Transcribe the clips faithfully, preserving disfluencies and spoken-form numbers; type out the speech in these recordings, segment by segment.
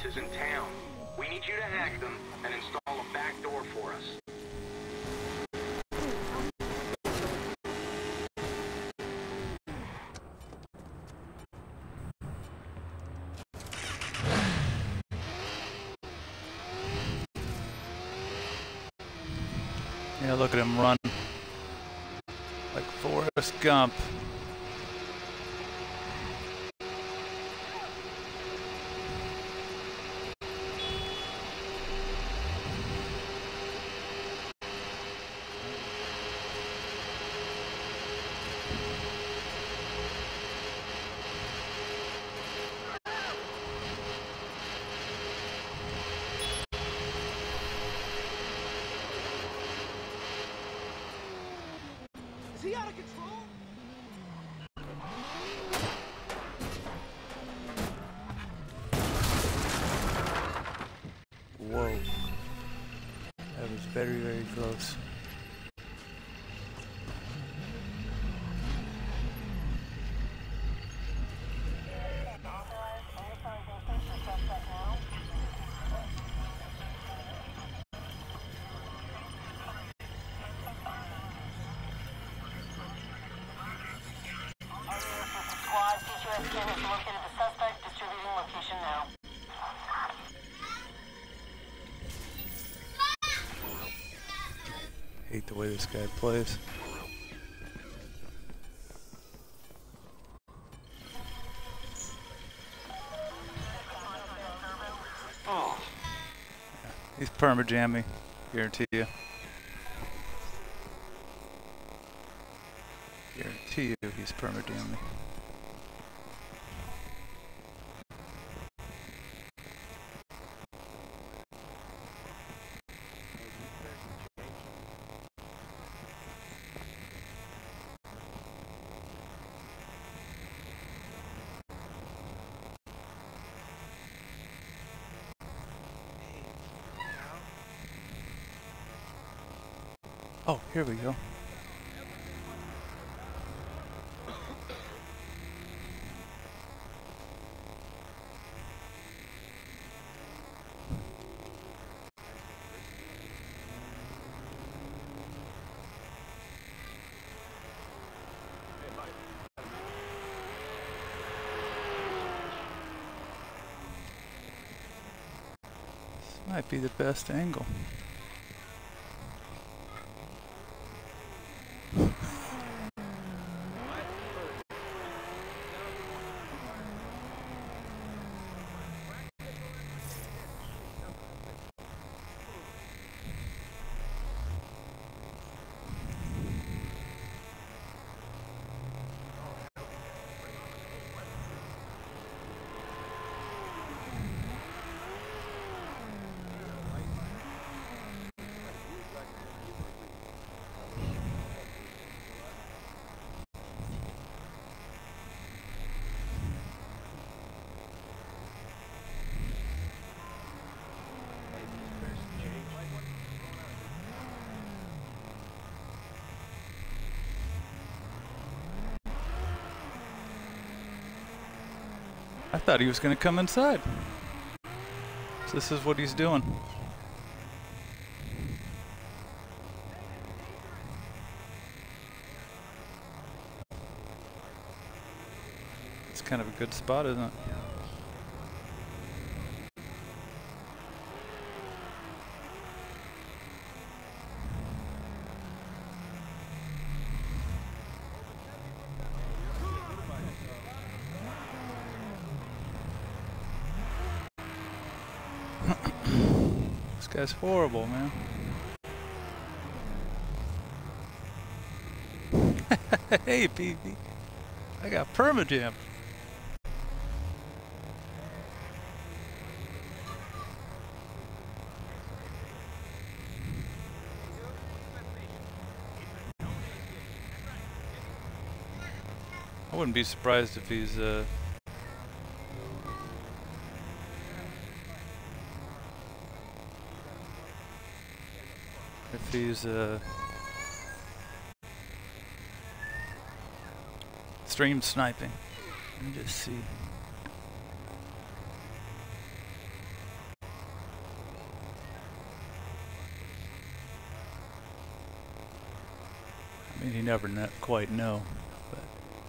viruses in town. We need you to hack them and install a backdoor for us. Yeah, look at him run. Like Forrest Gump. Is he out of control? Whoa. That was very, very close. Hate the way this guy plays. Oh. He's permajamming, guarantee you. Guarantee you he's permajamming. Oh, here we go. This might be the best angle. I thought he was going to come inside. So this is what he's doing. It's kind of a good spot, isn't it? This guy's horrible, man. Hey, P V. I got permajam. I wouldn't be surprised if he's uh if he's uh stream sniping. Let me just see. mean, you never kn quite know. But.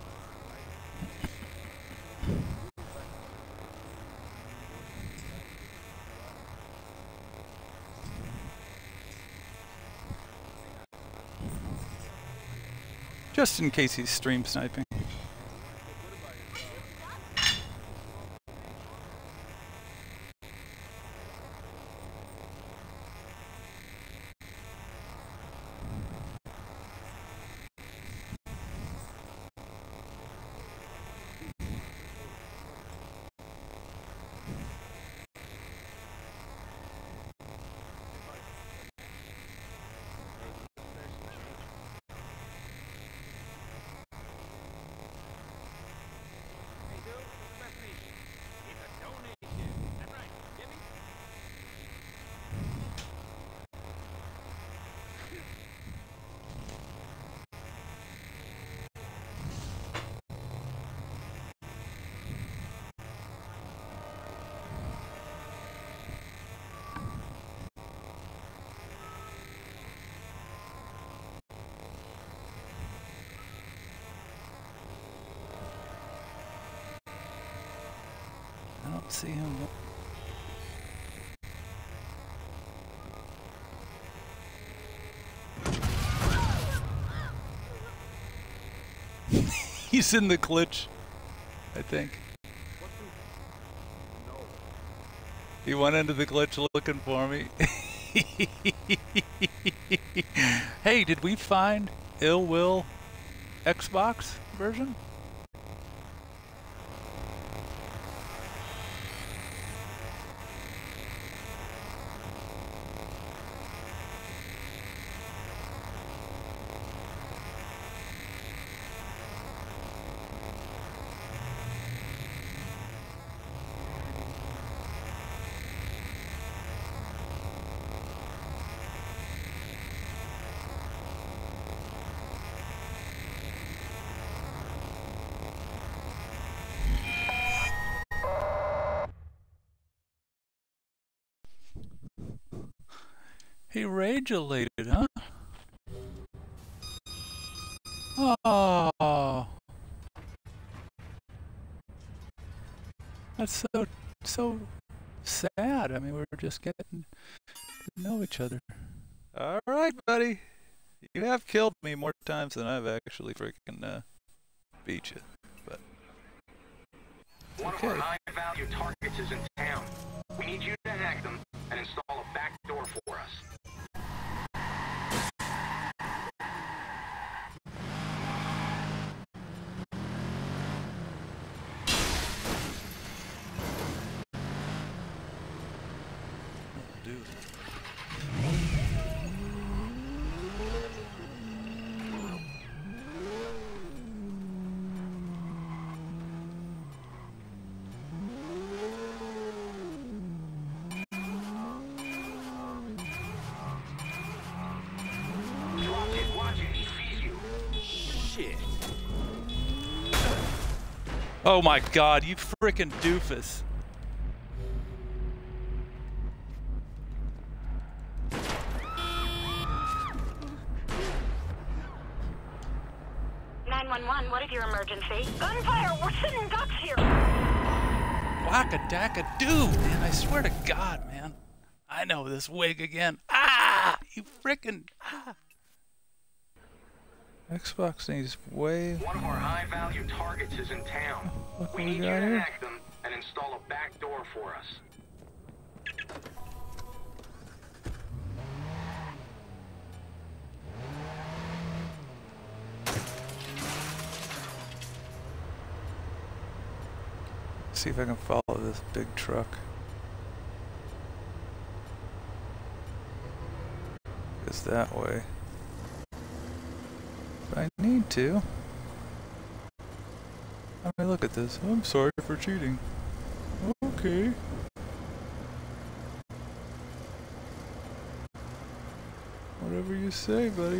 Just in case he's stream sniping. I don't see him. He's in the glitch, I think. He went into the glitch looking for me. Hey, did we find Ill Will Xbox version? He rage-elated, huh? Oh, that's so so sad. I mean, we were just getting to know each other. All right, buddy. You have killed me more times than I've actually freaking uh, beat you. But one okay. of our high-value targets is in town. We need you to hack them and install a back door for us. Dude. Oh my god, you frickin' doofus. nine one one, what is your emergency? Gunfire, we're sitting ducks here. Whack-a-dack-a-doo, man, I swear to God, man. I know this wig again. Ah! You frickin' ah! Xbox needs way... One of our high-value targets is in town. What we we need you got to here? hack them and install a back door for us. See if I can follow this big truck. It's that way. If I need to. I mean, look at this. I'm sorry for cheating. Okay. Whatever you say, buddy.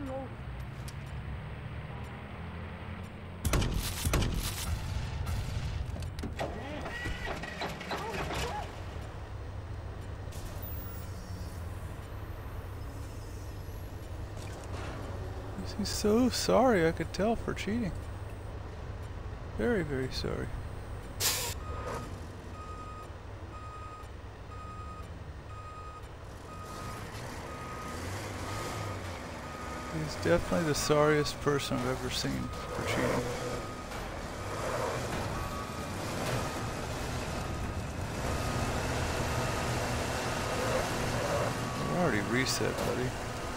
He's so sorry, I could tell, for cheating. Very, very sorry. He's definitely the sorriest person I've ever seen for cheating. We're already reset, buddy.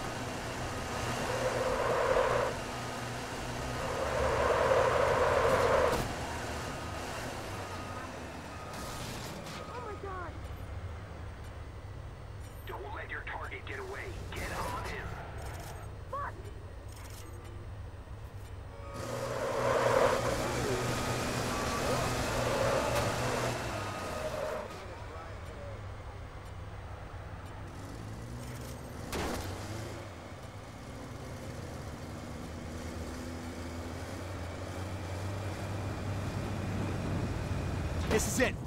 This is it.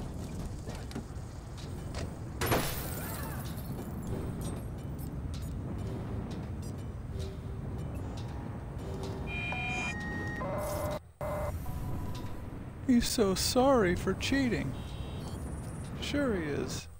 He's so sorry for cheating. Sure he is.